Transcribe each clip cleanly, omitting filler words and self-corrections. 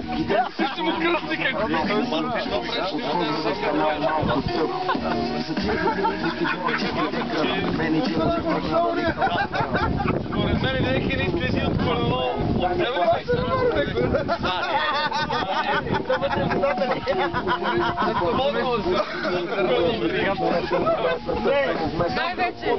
Jeszcze mu krostykę Meni neki ne istrezi od kolelo. Najveće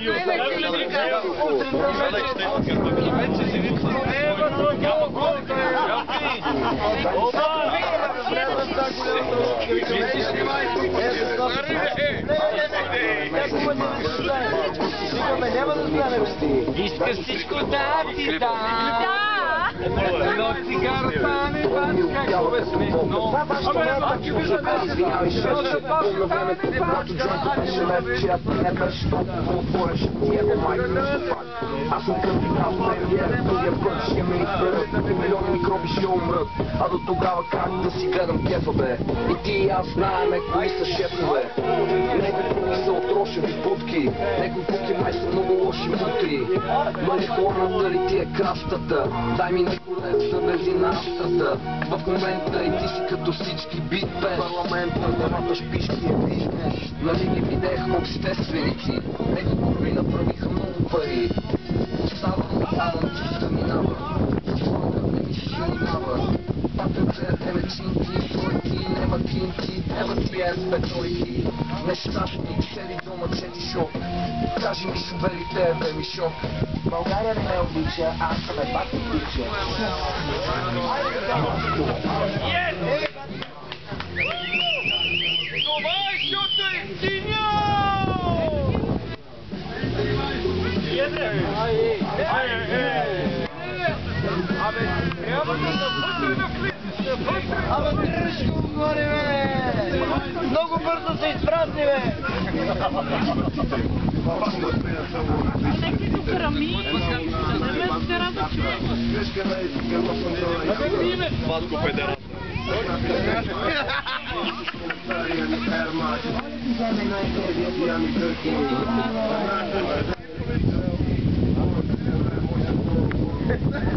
Искаш всичко да ти дам. Но цигарата не бачи, какво бе смешно. Извинявай, шефче, помня времето, когато джойнта беше лев, чия не беше толкова отвореше, тия майка не ще пак. Аз съм кандидат, премиер, другия път ще ме изберат, милиони микроби ще умрат, а до тогава как да си гледам кефа, бе? И ти и аз знаеме кои са шефове. Някои други са от рошеви будки, някои пуки май са много лоши мутри. Бъде хорната ли ти е крастата, дай ми някой лев за бензина австрата. В момента и ти си като всички бит без парламента, да ваташ пишки е бизнес. Нали ги видяхме общественици, някои курви направиха много пари. Оставам чиста минава, слава не ми се занимава. Папенцерът е мечинки, твойки, нема кинки, ева ти е с петройки. Нещастник, седи дома, чети шок. Кажи ми шоферите, бе ми шок. България не ме обича, аз съм е бати пича. Това е шота Ефтиня! Абе, трябва да вътре да влизаш, Абе, тръжко горе, бе! Много бързо се изпразни, бе! Neki su karamini, ne se rada čuva. Абе, име! Ватко педерата. Thank you.